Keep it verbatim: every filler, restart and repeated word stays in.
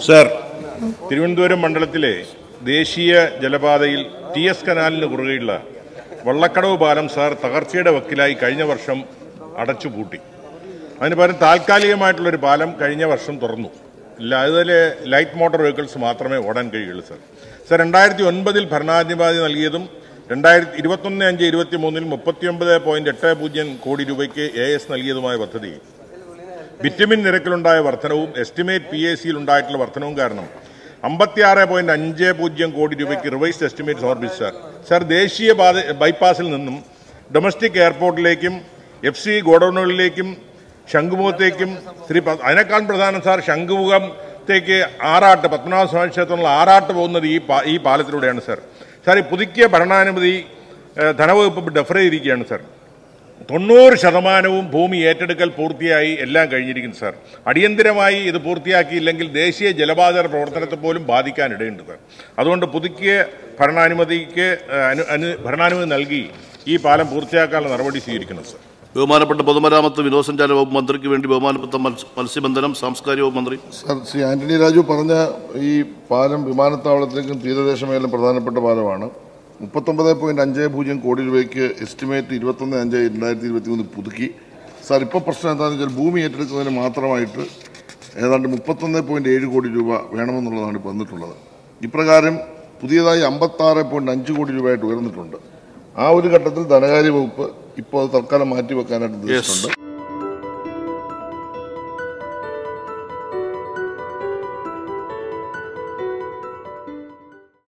Sir, Thiruvananthapuram മണ്ഡലത്തിലെ ദേശീയ ജലപാതയിൽ T S കനാലിന് കുറുകെയുള്ള വള്ളക്കടവ് പാലം സാർ തകർച്ചയുടെ വക്കിലായി കഴിഞ്ഞ വർഷം അടച്ചുപൂട്ടി. അതിന് പകരം താൽക്കാലികമായിട്ടുള്ളൊരു പാലം കഴിഞ്ഞ വർഷം തുറന്നു. അതിൽ ലൈറ്റ് മോട്ടോർ വെഹിക്കിൾസ് മാത്രമേ ഓടാൻ കഴിയുള്ളൂ. സർ സർ രണ്ടായിരത്തി ഒൻപതിൽ ഭരണാധിപതി നൽകിയതും രണ്ടായിരത്തി ഇരുപത്തൊന്ന് അഞ്ച് ഇരുപത്തി മൂന്നിൽ മുപ്പത്തിയൊമ്പത് പോയിന്റ് എട്ട് പൂജ്യം കോടി രൂപയ്ക്ക് എ എസ് നൽകിയതുമായ പദ്ധതി ബിറ്റുമിൻ നിരക്കിലുണ്ടായ വർധനവും എസ്റ്റിമേറ്റ് പി എ സിയിൽ ഉണ്ടായിട്ടുള്ള വർധനവും കാരണം അമ്പത്തിയാറ് പോയിന്റ് അഞ്ച് പൂജ്യം കോടി രൂപയ്ക്ക് റിവൈസ്ഡ് എസ്റ്റിമേറ്റ് സമർപ്പിച്ചു. സാർ സാർ ദേശീയ പാത ബൈപ്പാസിൽ നിന്നും ഡൊമസ്റ്റിക് എയർപോർട്ടിലേക്കും എഫ് സി ഗോഡൌണുകളിലേക്കും ശംഖുമുഖത്തേക്കും ശ്രീ അതിനേക്കാൾ പ്രധാനം സാർ ശംഖുമുഖത്തേക്ക് ആറാട്ട് പത്മനാഭ സ്വാമി ക്ഷേത്രത്തിലുള്ള ആറാട്ട് പോകുന്നത് ഈ ഈ പാലത്തിലൂടെയാണ്. സാർ സാർ ഈ പുതുക്കിയ ഭരണാനുമതി ധനവകുപ്പ് ഡെഫർ ചെയ്തിരിക്കുകയാണ്. സാർ തൊണ്ണൂറ് ശതമാനവും ഭൂമി ഏറ്റെടുക്കൽ പൂർത്തിയായി എല്ലാം കഴിഞ്ഞിരിക്കുന്നു. സാർ അടിയന്തരമായി ഇത് പൂർത്തിയാക്കിയില്ലെങ്കിൽ ദേശീയ ജലപാത പ്രവർത്തനത്തെ പോലും ബാധിക്കാനിടയുണ്ട്. സാർ അതുകൊണ്ട് പുതുക്കിയ ഭരണാനുമതിക്ക് ഭരണാനുമതി നൽകി ഈ പാലം പൂർത്തിയാക്കാനുള്ള നടപടി സ്വീകരിക്കണം. സാർ ബഹുമാനപ്പെട്ട പൊതുമരാമത്ത് വിനോദസഞ്ചാര വകുപ്പ് മന്ത്രിക്ക് വേണ്ടി ബഹുമാനപ്പെട്ട മത്സ്യബന്ധനം സാംസ്കാരിക വകുപ്പ് മന്ത്രി. സർ, ശ്രീ ആന്റണി രാജു പറഞ്ഞ ഈ പാലം വിമാനത്താവളത്തിലേക്കും തീരദേശ മേഖലയിലും പ്രധാനപ്പെട്ട പാലമാണ്. മുപ്പത്തൊമ്പത് പോയിന്റ് അഞ്ച് പൂജ്യം കോടി രൂപയ്ക്ക് എസ്റ്റിമേറ്റ് ഇരുപത്തൊന്ന് അഞ്ച് രണ്ടായിരത്തി ഇരുപത്തി മൂന്ന് പുതുക്കി. സാർ ഇപ്പോൾ പ്രശ്നം എന്താണെന്ന് വെച്ചാൽ ഭൂമി ഏറ്റെടുക്കുന്നതിന് മാത്രമായിട്ട് ഏതാണ്ട് മുപ്പത്തൊന്ന് പോയിന്റ് ഏഴ് കോടി രൂപ വേണമെന്നുള്ളതാണ് ഇപ്പോൾ വന്നിട്ടുള്ളത്. ഇപ്രകാരം പുതിയതായി അമ്പത്താറ് പോയിന്റ് അഞ്ച് കോടി രൂപയായിട്ട് ഉയർന്നിട്ടുണ്ട്. ആ ഒരു ഘട്ടത്തിൽ ധനകാര്യ വകുപ്പ് ഇപ്പോൾ തൽക്കാലം മാറ്റിവെക്കാനായിട്ട് ഉദ്ദേശിച്ചിട്ടുണ്ട്.